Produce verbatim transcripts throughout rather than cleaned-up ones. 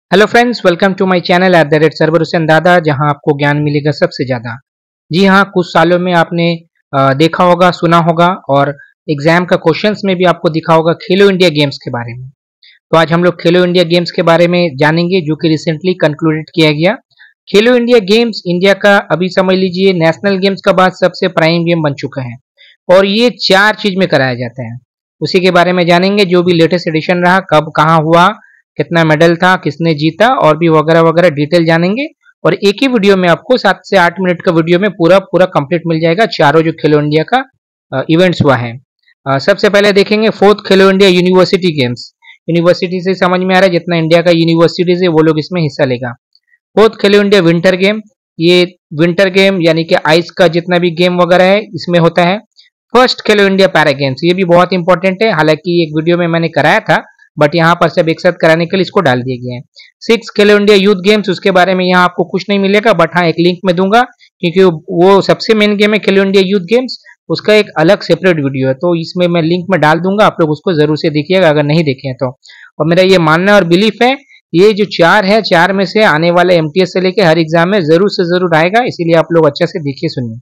Hello friends, welcome to my channel at the rate Sarwar Hussain Dada, जहां आपको ज्ञान मिलेगा सबसे ज़्यादा। जी हाँ, कुछ सालों में आपने अ, देखा होगा, सुना होगा और एग्जाम का क्वेश्चंस में भी आपको दिखा होगा खेलो इंडिया गेम्स के बारे में। तो आज हम लोग खेलो इंडिया गेम्स के बारे में जानेंगे, जो कि रिसेंटली कंक्लूडेड किया गया। खेलो इंडिया गेम्स इंडिया का अभी समझ लीजिए नेशनल गेम्स का बाद सबसे प्राइम गेम बन चुका है और ये चार चीज में कराया जाता है। उसी के बारे में जानेंगे, जो भी लेटेस्ट एडिशन रहा, कब कहाँ हुआ, कितना मेडल था, किसने जीता और भी वगैरह वगैरह डिटेल जानेंगे। और एक ही वीडियो में आपको सात से आठ मिनट का वीडियो में पूरा पूरा कंप्लीट मिल जाएगा चारों जो खेलो इंडिया का इवेंट्स हुआ है। अ, सबसे पहले देखेंगे fourth Khelo India university games. University से समझ में आ रहा है जितना इंडिया का यूनिवर्सिटीज है वो लोग इसमें हिस्सा लेगा। Fourth Khelo India winter game, ये विंटर गेम यानी कि आइस का जितना भी गेम वगैरह है इसमें होता है। First Khelo India para games, ये भी बहुत इंपॉर्टेंट है, हालांकि एक वीडियो में मैंने कराया था बट यहाँ पर सब एक साथ कराने के लिए इसको डाल दिए गए हैं। सिक्स खेलो इंडिया यूथ गेम्स, उसके बारे में यहाँ आपको कुछ नहीं मिलेगा बट हाँ एक लिंक में दूंगा, क्योंकि वो सबसे मेन गेम है खेलो इंडिया यूथ गेम्स, उसका एक अलग सेपरेट वीडियो है, तो इसमें मैं लिंक में डाल दूंगा, आप लोग उसको जरूर से देखिएगा अगर नहीं देखे हैं तो। और मेरा ये मानना और बिलीफ है, ये जो चार है, चार में से आने वाले एमटीएस से लेके हर एग्जाम में जरूर से जरूर आएगा, इसीलिए आप लोग अच्छे से देखिए सुनिए।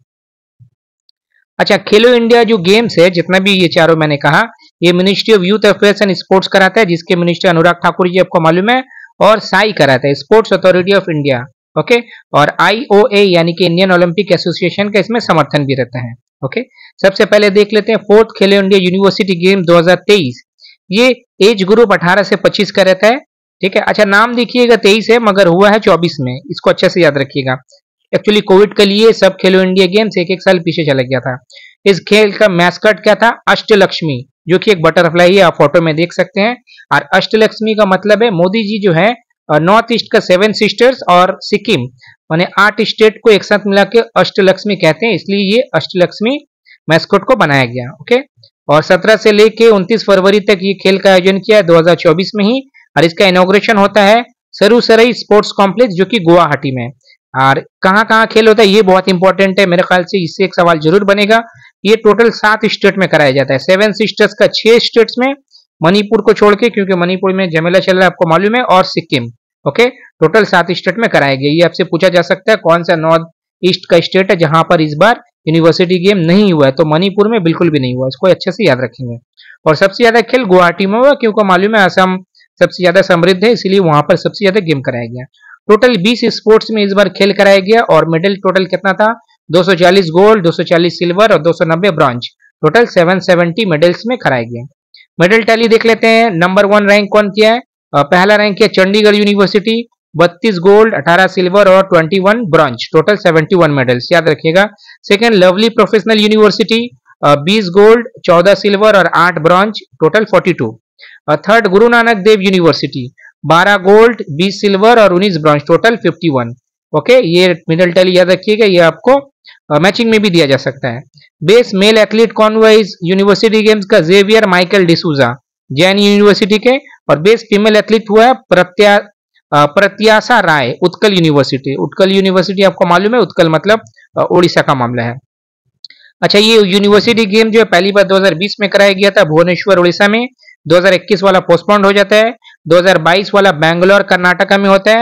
अच्छा, खेलो इंडिया जो गेम्स है जितना भी ये चारों मैंने कहा, ये ministry of youth affairs and sports कराता है, जिसके मिनिस्टर अनुराग ठाकुर जी आपको मालूम है, और साई कराता है, sports authority of India. Okay, और आईओए यानी कि इंडियन ओलंपिक एसोसिएशन का इसमें समर्थन भी रहता है। ओके, सबसे पहले देख लेते हैं fourth Khelo India university game दो हज़ार तेईस। ये एज ग्रुप अठारह से पच्चीस का रहता है। ठीक है, अच्छा नाम देखिएगा तेईस है मगर हुआ है चौबीस में, इसको अच्छे से याद रखिएगा। एक्चुअली कोविड के लिए सब खेलो इंडिया गेम्स एक एक साल पीछे चला गया था। इस खेल का मैस्कट क्या था? अष्टलक्ष्मी, जो कि एक बटरफ्लाई है, आप फोटो में देख सकते हैं। और अष्टलक्ष्मी का मतलब है मोदी जी जो है नॉर्थ ईस्ट का सेवन सिस्टर्स और सिक्किम माने आठ स्टेट को एक साथ मिला के अष्टलक्ष्मी कहते हैं, इसलिए ये अष्टलक्ष्मी मैस्कट को बनाया गया। ओके, और सत्रह से लेके उनतीस फरवरी तक ये खेल का आयोजन किया दो हज़ार चौबीस में ही, और इसका इनॉग्रेशन होता है सरुसरई स्पोर्ट्स कॉम्प्लेक्स जो कि गुवाहाटी में। और कहाँ कहाँ खेल होता है ये बहुत इंपॉर्टेंट है, मेरे ख्याल से इससे एक सवाल जरूर बनेगा। ये टोटल सात स्टेट में कराया जाता है, सेवन सिस्टर्स का छह स्टेट्स में, मणिपुर को छोड़ के, क्योंकि मणिपुर में झमेला चल रहा है आपको मालूम है, और सिक्किम। ओके, टोटल सात स्टेट में कराया गया। ये आपसे पूछा जा सकता है कौन सा नॉर्थ ईस्ट का स्टेट है जहां पर इस बार यूनिवर्सिटी गेम नहीं हुआ है, तो मणिपुर में बिल्कुल भी नहीं हुआ, इसको अच्छे से याद रखेंगे। और सबसे ज्यादा खेल गुवाहाटी में हुआ, क्योंकि मालूम है असम सबसे ज्यादा समृद्ध है, इसलिए वहां पर सबसे ज्यादा गेम कराया गया। टोटल बीस स्पोर्ट्स में इस बार खेल कराया गया और मेडल टोटल कितना था? दो सौ चालीस गोल्ड, दो सौ चालीस सिल्वर और दो सौ नब्बे ब्रॉन्ज, टोटल सात सौ सत्तर मेडल्स में कराया गया। मेडल टैली देख लेते हैं। नंबर वन रैंक कौन किया है? अ, पहला रैंक किया चंडीगढ़ यूनिवर्सिटी, बत्तीस गोल्ड, अठारह सिल्वर और इक्कीस ब्रॉन्ज, टोटल इकहत्तर मेडल्स, याद रखिएगा। सेकंड लवली प्रोफेशनल यूनिवर्सिटी, बीस गोल्ड, चौदह सिल्वर और आठ ब्रॉन्ज, टोटल बयालीस। थर्ड गुरु नानक देव यूनिवर्सिटी, बारह गोल्ड, बीस सिल्वर और उन्नीस ब्रॉन्ज, टोटल इक्यावन। ओके, ये मेडल टैली याद रखिएगा, ये आपको मैचिंग में भी दिया जा सकता है। बेस्ट मेल एथलीट कौन हुआ इस यूनिवर्सिटी गेम्स का? Xavier Michael D'Souza, Jain university के। और बेस्ट फीमेल एथलीट हुआ है प्रत्या अ, प्रत्याशा राय, उत्कल यूनिवर्सिटी। उत्कल यूनिवर्सिटी आपको मालूम है, उत्कल मतलब अ, उड़ीसा का मामला है। अच्छा, ये यूनिवर्सिटी गेम जो है पहली बार दो हज़ार बीस में कराया गया था भुवनेश्वर उड़ीसा में, दो हज़ार इक्कीस वाला पोस्टपोन्ड हो जाता है, दो हज़ार बाईस वाला बैंगलोर कर्नाटका में होता है,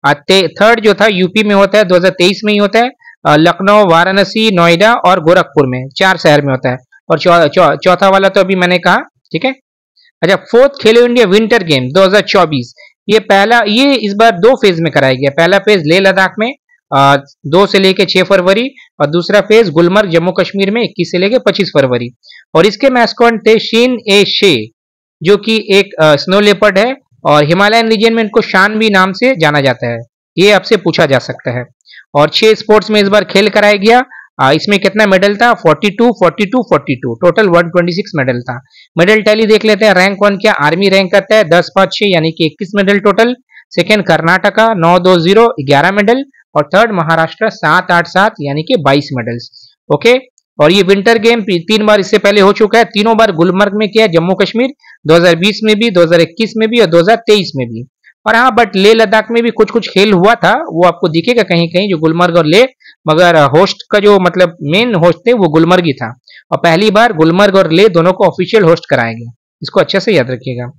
थर्ड जो था यूपी में होता है, दो हज़ार तेईस में ही होता है, लखनऊ, वाराणसी, नोएडा और गोरखपुर में, चार शहर में होता है। और चौ, चौ, चौथा वाला तो अभी मैंने कहा। ठीक है, अच्छा fourth Khelo India winter game दो हज़ार चौबीस, ये पहला, ये इस बार दो फेज में कराया गया। पहला फेज लेह लद्दाख में आ, दो से लेके छह फरवरी, और दूसरा फेज गुलमर्ग जम्मू कश्मीर में इक्कीस से लेके पच्चीस फरवरी। और इसके मैस्कॉट थे शीन ए शे, जो कि एक स्नो लेपर्ड है, और हिमालयन रीजन में इनको शान भी नाम से जाना जाता है, ये आपसे पूछा जा सकता है। और छह स्पोर्ट्स में इस बार खेल कराया गया। आ, इसमें कितना मेडल था? बयालीस, बयालीस, बयालीस, टोटल एक सौ छब्बीस मेडल था। मेडल टैली देख लेते हैं। रैंक वन क्या? आर्मी रैंक करता है दस पाँच छह यानी कि इक्कीस मेडल टोटल। सेकंड कर्नाटका नौ दो जीरो, ग्यारह मेडल। और थर्ड महाराष्ट्र सात आठ सात यानी कि बाईस मेडल्स। ओके, और ये विंटर गेम तीन बार इससे पहले हो चुका है, तीनों बार गुलमर्ग में किया, जम्मू कश्मीर, दो हज़ार बीस में भी, दो हज़ार इक्कीस में भी और दो हज़ार तेईस में भी। और हाँ, बट लेह लद्दाख में भी कुछ कुछ खेल हुआ था, वो आपको दिखेगा कहीं कहीं, जो गुलमर्ग और लेह, मगर होस्ट का जो मतलब मेन होस्ट थे वो गुलमर्ग ही था। और पहली बार गुलमर्ग और लेह दोनों को ऑफिशियल होस्ट कराया गया, इसको अच्छे से याद रखिएगा।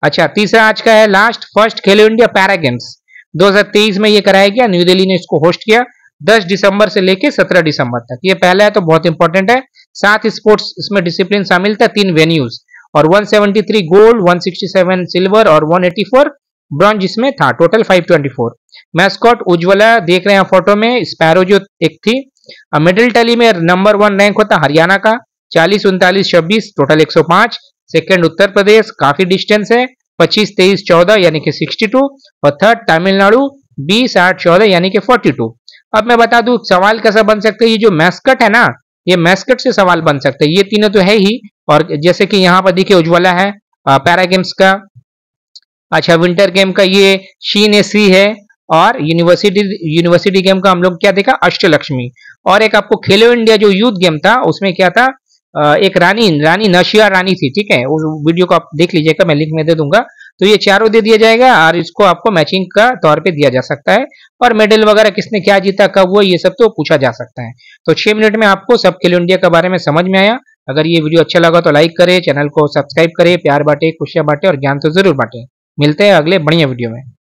अच्छा, तीसरा आज का है last, first Khelo India para games दो हज़ार तेईस में ये कराया गया, न्यू दिल्ली ने इसको होस्ट किया दस दिसंबर से लेके सत्रह दिसंबर तक। ये पहला है तो बहुत इंपॉर्टेंट है। सात स्पोर्ट्स इसमें डिसिप्लिन शामिल था, तीन वेन्यूज और एक सौ तिहत्तर गोल्ड, एक सौ सरसठ सिल्वर और एक सौ चौरासी ब्रॉन्ज इसमें था, टोटल पाँच सौ चौबीस। मैस्कॉट उज्ज्वला देख रहे हैं फोटो में, स्पैरो जो एक थी। मिडिल टैली में नंबर वन रैंक होता हरियाणा का, चालीस उनतालीस छब्बीस टोटल एक सौ पाँच। सेकंड उत्तर प्रदेश, काफी डिस्टेंस है, पच्चीस तेईस चौदह यानी कि बासठ। और थर्ड तमिलनाडु, बीस आठ चौदह यानी कि बयालीस। अब मैं बता दूं सवाल कैसा बन सकता है, ये जो मैस्कट है ना, ये मैस्कट से सवाल बन सकता है। ये तीनों तो है ही, और जैसे कि यहाँ पर देखिए उज्ज्वला है पैरा गेम्स का। अच्छा, विंटर गेम का ये शीन ए सी है, और यूनिवर्सिटी यूनिवर्सिटी गेम का हम लोग क्या देखा, अष्टलक्ष्मी। और एक आपको खेलो इंडिया जो यूथ गेम था उसमें क्या था, एक रानी रानी नशिया रानी थी, ठीक है, उस वीडियो को आप देख लीजिएगा, मैं लिंक में दे दूंगा। तो ये चारों दे दिया जाएगा और इसको आपको मैचिंग का तौर पे दिया जा सकता है। और मेडल वगैरह किसने क्या जीता, कब हुआ, ये सब तो पूछा जा सकता है। तो छह मिनट में आपको सब खेलो इंडिया के बारे में समझ में आया। अगर ये वीडियो अच्छा लगा तो लाइक करें, चैनल को सब्सक्राइब करें, प्यार बांटे, खुशियां बांटे और ज्ञान तो जरूर बांटे। मिलते हैं अगले बढ़िया वीडियो में।